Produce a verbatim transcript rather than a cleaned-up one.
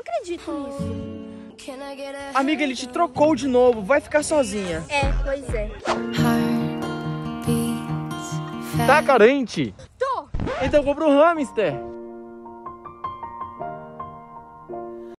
acredito nisso. Amiga, ele te trocou de novo. Vai ficar sozinha. É, pois é. Tá carente? Tô. Então compra um hamster.